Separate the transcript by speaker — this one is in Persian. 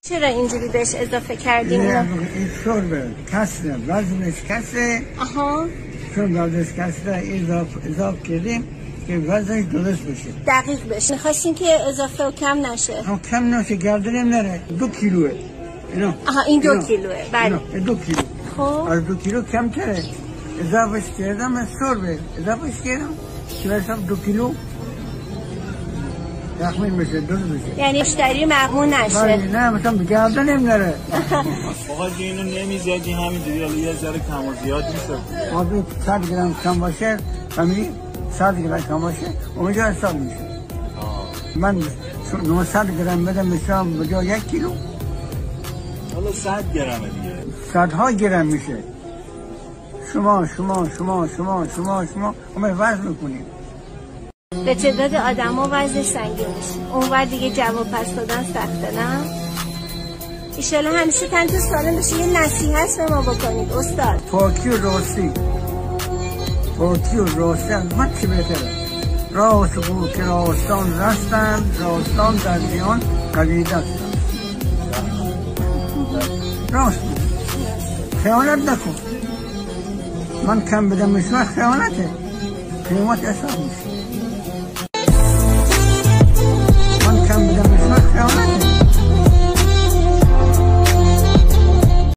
Speaker 1: چرا اینجوری بهش اضافه کردیم؟
Speaker 2: این شربه کسره، وزنش کسره.
Speaker 1: آها.
Speaker 2: چون وزنش کسره اضافه کردیم که وزنش درست بشه،
Speaker 1: دقیق بشه. میخواستیم که اضافه و کم نشه.
Speaker 2: کم نشه، گردنم نره. 2 کیلوه اینا.
Speaker 1: آها این 2 کیلوه. بله
Speaker 2: 2 کیلو.
Speaker 1: خب
Speaker 2: از 2 کیلو کمتره. اضافهش کردم از شربه، اضافهش کردم که حساب 2 کیلو تخمین بشه، درست بشه.
Speaker 1: یعنی مشتری مغمون نشه.
Speaker 2: نه مثلا به گردنم نره.
Speaker 3: آقا جون اینو نمیزدی همینجوری، حالا یه ذره کم و زیاد میشه.
Speaker 2: آبی 100 گرم کم باشه، همین 100 گرم کم باشه اونجا حساب میشه. من 900 گرم بدم مثلا به جای 1 کیلو،
Speaker 3: حالا 100 گرمه دیگه،
Speaker 2: صدها گرم میشه. شما همه وزن میکنید.
Speaker 1: به تعداد آدم ها وزنش سنگین میشه. اونور دیگه جواب پس دادن سخته نه؟ ایشالا همیشه تنتو سالم بشه. یه نصیحت به ما بکنید استاد.
Speaker 2: پاکی و راستی از من چی بهتره؟ راست بود که راستان رستن، راستان در دیان قویده است. راست بود، خیانت نکن. من کم بدم مثل خیانته، قیمت حساب میشه. من کم بدم مثل خیانته.